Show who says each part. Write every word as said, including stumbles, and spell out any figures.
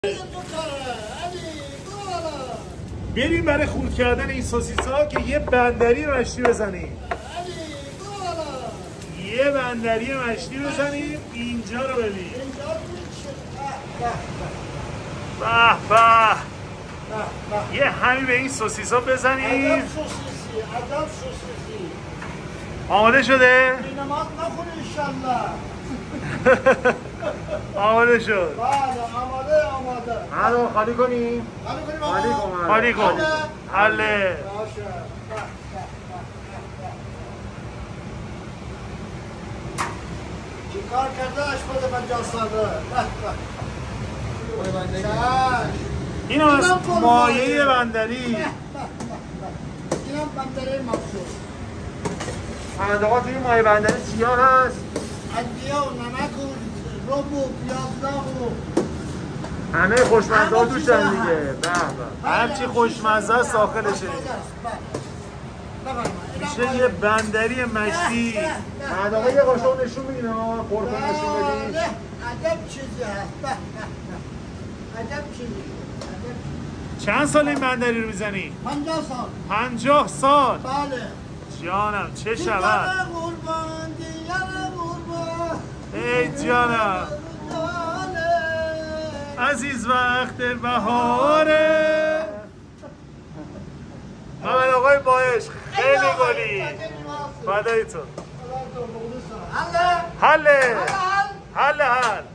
Speaker 1: بریم برای خورد کردن این سوسیس ها که یه بندری مشتی بزنیم. یه بندری مشتی بزنیم. اینجا رو ببین. به به. یه همی به این سوسیس ها بزنیم.
Speaker 2: عجب سوسیسی، عجب سوسیسی.
Speaker 1: آماده شده؟
Speaker 2: نماز نخونی انشالله.
Speaker 1: آماده شد.
Speaker 2: بله آماده آماده.
Speaker 3: حالا خالی کنیم.
Speaker 2: خالی کنیم
Speaker 3: خالی
Speaker 2: آقا.
Speaker 3: کن.
Speaker 1: خالی کن. حله.
Speaker 2: باشه. چی کار کرده اشپز پنجاه ساله؟
Speaker 1: این از مایه بندری.
Speaker 2: اینم بندری مخصوص.
Speaker 3: پرنده ها توی مایه بندری سیاه هست.
Speaker 2: ادویه و نمک و رب و پیاز و
Speaker 3: همه خوشمزه ها توش دارن دیگه. به به.
Speaker 1: هرچی خوشمزه است داخلشه. میشه یه بندری مشتی.
Speaker 3: پرنده ها یه قاشق نشون میدین ها. پر کن نشون بدین.
Speaker 2: عجب چیزی هست. عجب چیزی.
Speaker 1: چند سال این بندری رو میزنی؟
Speaker 2: پنجاه سال.
Speaker 1: پنجاه سال.
Speaker 2: بله.
Speaker 1: جانم چه شود؟
Speaker 2: دیگر قربان دیگر قربان.
Speaker 1: ای جانم عزیز وقت بهاره. محمد آقای باعش خیلی گلی. فدای تو.
Speaker 2: حله
Speaker 1: حله
Speaker 2: حل
Speaker 1: حله حل